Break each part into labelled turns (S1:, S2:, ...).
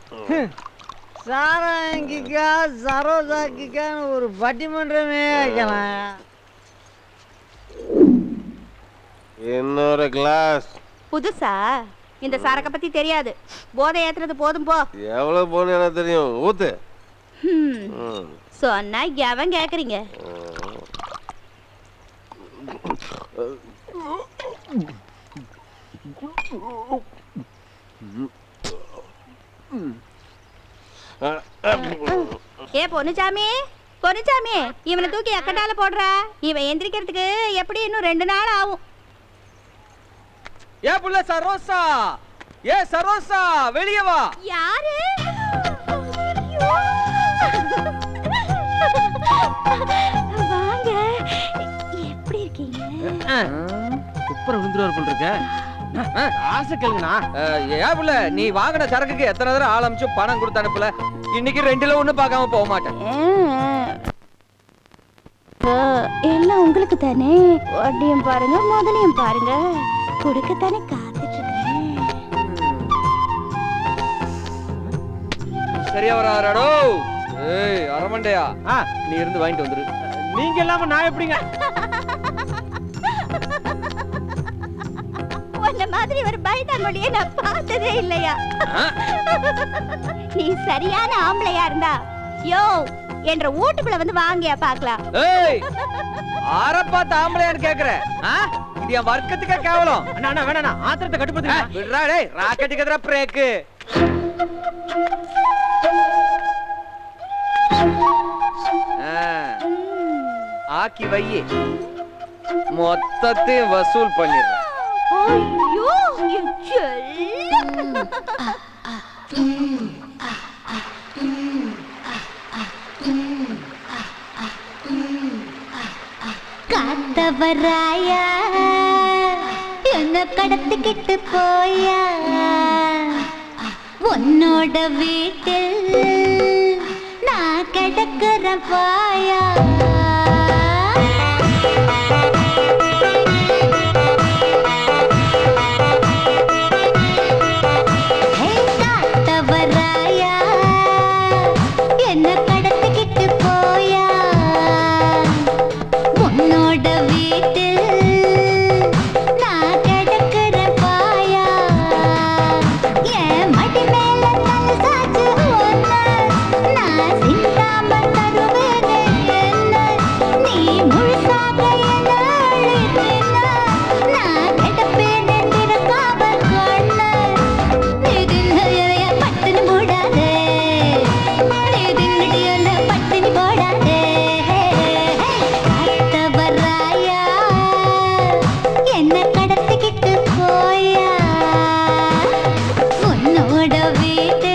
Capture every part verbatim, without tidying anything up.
S1: சாராங்கிக்கா சரோசாக்கிக்கான்னு ஒரு பட்டிமன்றமே வைக்கலாம்.
S2: இன்னொரு கிளாஸ்.
S3: புதுசா? இந்த சரக்க பத்தி தெரியாது. போதை ஏத்துறது போதும் போ.
S2: எவ்வளவு போன எனக்கு தெரியும். ஊத்து.
S3: சொன்னா எவன் கேக்குறீங்க? ஏ பொன்னுச்சாமி, பொன்னுச்சாமி, இவனை தூக்கி எக்கட்டால போடுற. இவன் எந்திரிக்கிறதுக்கு எப்படி இன்னும் ரெண்டு நாள் ஆகும்.
S4: ஏ புள்ள சரோசா, ஏ சரோசா, வெளியே வா.
S3: யாரு? வாங்க, எப்படி இருக்கீங்க?
S4: குப்பரை விழுந்துருவார் போல் இருக்க. ஆசை கேளுங்கண்ணா. ஏன் புள்ள, நீ வாங்கின சரக்குக்கு எத்தனை தடவை ஆரம்பிச்சு பணம் கொடுத்து அனுப்பல. இன்னைக்கு ரெண்டுல ஒண்ணு பார்க்காம போக மாட்டேன்.
S3: எல்லாம் உங்களுக்கு தானே. வட்டியும் பாருங்க, முதலையும் பாருங்க. கொடுக்கத்தானே காத்துட்டு இருக்கேன்.
S4: சரியா வராடோ. ஏய் அரமண்டையா, நீ இருந்து வாங்கிட்டு வந்துரு.
S1: நீங்க இல்லாம நான் எப்படிங்க?
S3: உன்ன மாதிரி ஒரு பயந்தாங்கொடியை நான் பார்த்ததே இல்லையா? நீ சரியான ஆம்பளையா இருந்தா யோ என்ற வீட்டுக்குள்ள வந்து வாங்கியா பாக்கலாம்.
S4: ஏய் ஆரப்பா தாம்பளையான்னு கேக்குற? இது என் வர்க்கத்துக்கே கேவலம்.
S1: அண்ணா அண்ணா வேணா, ஆத்திரத்தை கட்டுப்படுத்துங்க.
S4: விடுறா டேய், ராக்கெட்டுக்கு எதிரா பிரேக்கு. ஆக்கி வையே, மொத்தத்தையும் வசூல் பண்ணிடுறேன்.
S3: ஐயோ என் செல்லம்.
S5: காத்தவராயா என்ன கடத்திக்கிட்டு போயா, உன்னோட வீட்டில் நான் கிடக்குற பாயா. காத்தவராயா என்ன கடத்திக்கிட்டு போயா, உன்னோட வீட்டில் நான் கிடக்குற பாயா. என் மடி மேல தலை சாச்சு ஒன்ன நான் சிந்தாம தருவேனே என்ன. நீ முழுசாக என்ன அழித்தினா நான் கிடப்பேன் திறக்காம கொள்ள. நீ தின்ன பட்டினி போடாதே, நீ தின்னுட்டு என்ன பட்டினி போடாதே. காத்தவராயா என்ன கடத்திக்கிட்டு போயா, உன்னோட வீட்டு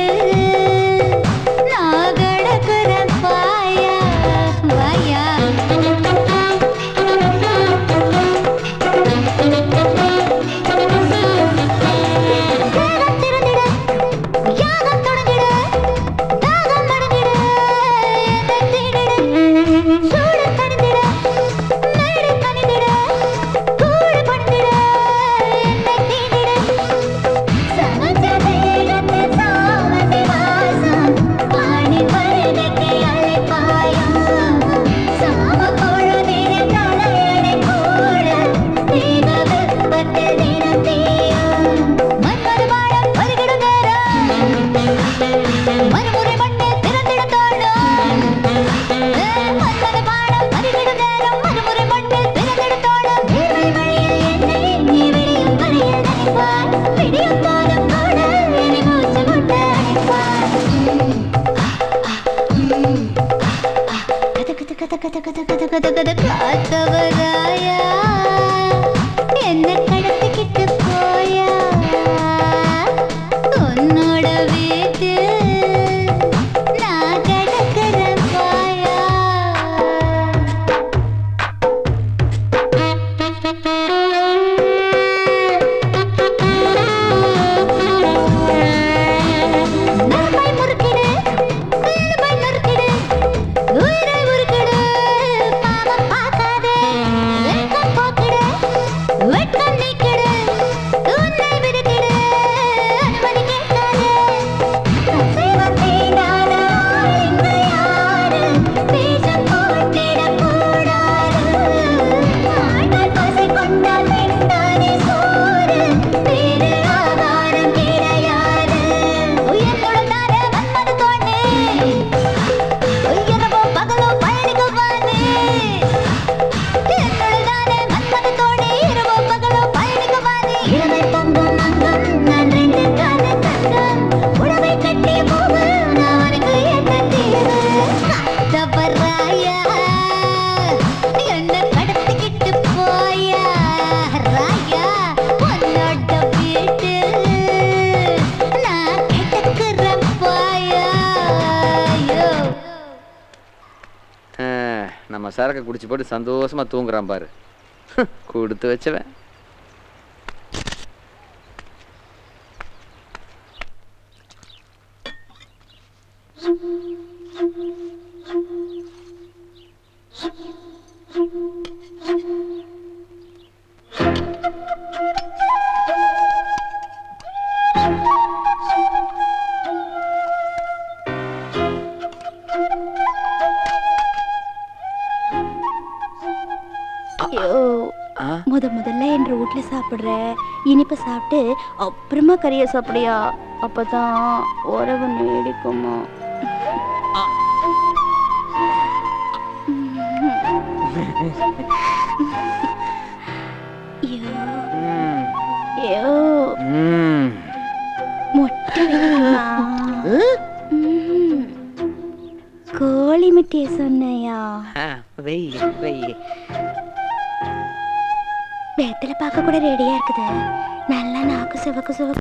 S5: நான் கிடக்குற பாயா வாயா. யாகம் தொடங்கிட, தாகம் மடங்கிட, என்னை தேடிட, சூடு தணிந்திட, மேடு கனிந்திட, கூடு பணிந்திட, என்னை தேடிட. சகஜ வேகத்தில் சாவதி வாசம், பாடி வருகைக்கு அழைப்பாயும். சாம பொழுதில் தலையணை கூட, தேக வெப்பத்தில் தினம் தீயும். மன்மது பாடம் வருகிடும் நேரம், மறுமுறை மண்ணில் திறந்திடும் தோளும். மன்மது பாடம் வருகிடும் நேரம், மறுமுறை மண்ணில் திறந்திடும் தோளும். வேர்வை வழியில் என்னை நீ விடியும் வரையில் நினைப்பாய், விடியும் போதும் கூட என்னை மூச்சு முட்ட அழைப்பாய். கத கத கத கத கத கத கத கத காத்தவராயா என்ன கடத்திக்கிட்டு போயா, உன்னோட வீட்டு நான் கிடக்குற பாயா. நரம்பை முறுக்கிடு, எலும்பை நறுக்கிடு, உயிரை உருக்கிடு,
S4: நம்ம சரக்கை குடிச்சு போட்டு சந்தோஷமா தூங்குறான் பாரு. கொடுத்து வச்சவன்.
S3: முத முதல்ல என்ற வீட்டுல சாப்பிடுற இனிப்ப சாப்பிட்டு அப்புறமா கறிய சாப்பிடியா? அப்பதான் உறவு நீடிக்குமா? கோழி மிட்டிய சொன்னையா? வெத்தல பார்க்க கூட ரெடியா இருக்குது. நல்லா நாக்கு சிவக்கு சிவக்கு.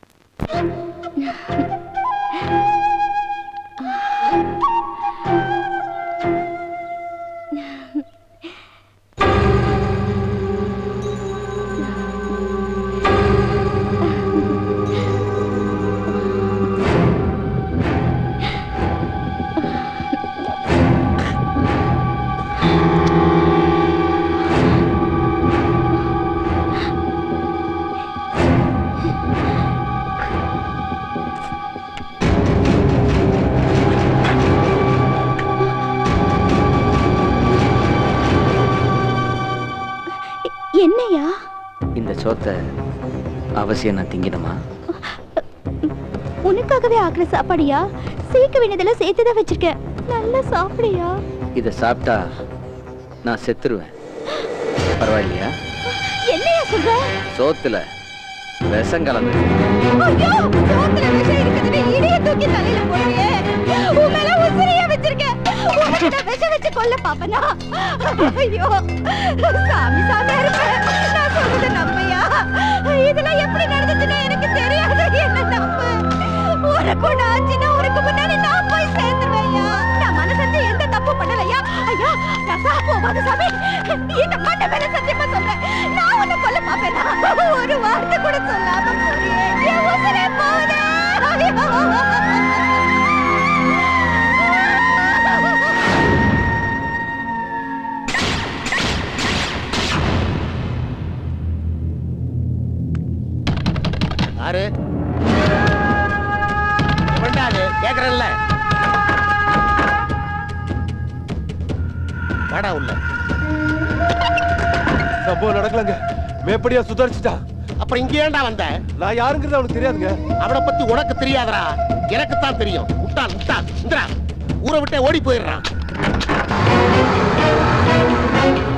S3: என்னையா
S4: இந்த சோத்தை அவசியம் நான் திங்கணுமா?
S3: உனக்காகவே ஆக்குற சாப்பாடியா? சேர்க்க வேண்டியதெல்லாம் சேர்த்துதான் வச்சிருக்கேன். நல்லா சாப்பிடியா?
S4: இத சாப்பிட்டா நான் செத்துருவேன். பரவாயில்லையா?
S3: என்னையா சொல்ற?
S4: சோத்துல விஷம் கலந்து.
S3: ஐயோ, சோத்துல விஷம் இருக்குதுன்னு இடிய தூக்கி தலையில போடுறியே. உன் மேல உசிரியா வச்சிருக்கேன். உனக்கு நான் விஷம் வச்சு கொல்ல பாப்பனா? ஐயோ, சாமி சாமியா இருப்பேன். நான் சொல்றத நம்பியா? இதெல்லாம் எப்படி நடந்துச்சுன்னு எனக்கு தெரியாது. என்ன நம்பு. உனக்கு ஒண்ணு ஆச்சுன்னா உனக்கு முன்னாடி நான் போய் சேர்ந்துருவேயா. நான் மனசஞ்சு எந்த தப்பு பண்ணலையா? ஐயா, நான் சாப்பிடுவாது சாமி. இந்த மண்ண மேல சத்தியமா சொல்றேன். நான் உன்னை கொல்ல பாப்பேனா? ஒரு வார்த்தை கூட சொல்லாம போறியே. என் உசிரே போதே.
S6: யாரு? எவன்டாது? கேக்குறல்ல. வாடா உள்ள.
S2: சம்பவம் நடக்கலங்க. மேப்படியா சுதாரிச்சுட்டா.
S6: அப்புறம் இங்க ஏன்டா வந்த?
S2: நான் யாருங்கிறது அவனுக்கு தெரியாதுங்க.
S6: அவனை பத்தி உனக்கு தெரியாதடா. எனக்கு தான் தெரியும். முட்டாள் முட்டாள். இந்திரா ஊரை விட்டே ஓடி போயிடுறான்.